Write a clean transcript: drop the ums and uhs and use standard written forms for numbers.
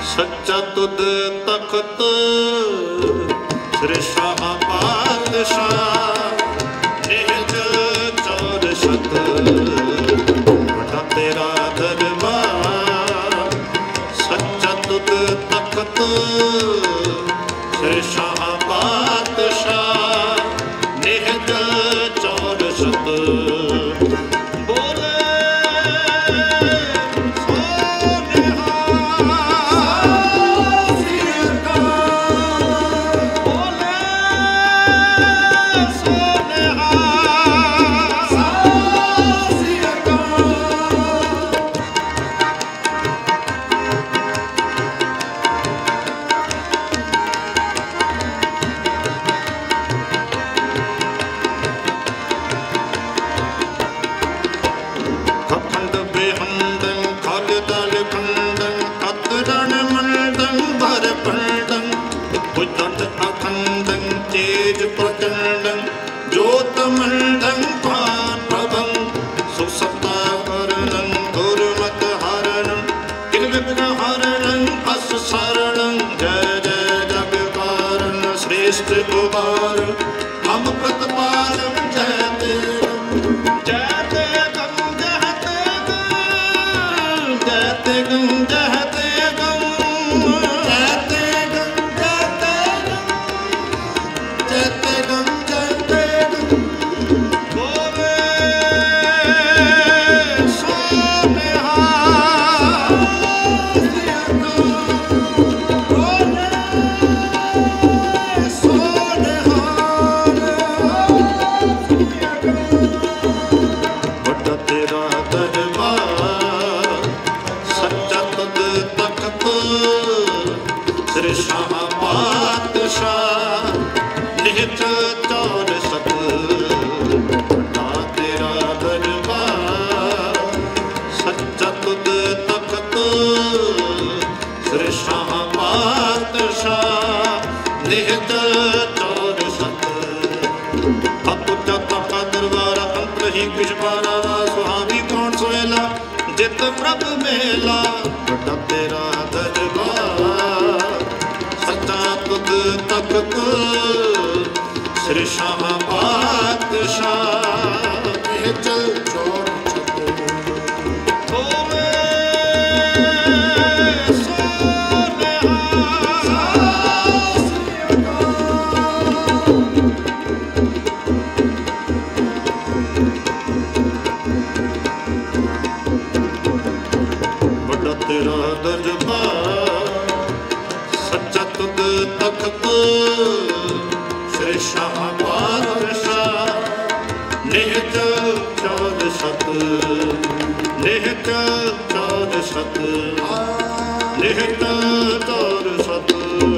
सच्चा तुद तख्त श्री शाह पातशाह निज चौर शत बड़ा तेरा दरबार। सच्चा तुद तख्त श्री शाह पातशाह निज चौर शत प्रभ मेला बड़ा तेरा दरबार। सच्चा तुद तख्त श्री शाह पातशाह निज चौर शत तेरा दरबार। सच्चा तुद तख्त श्री शाह पातशाह निज चौर शत निज चौर शत निज चौर शत।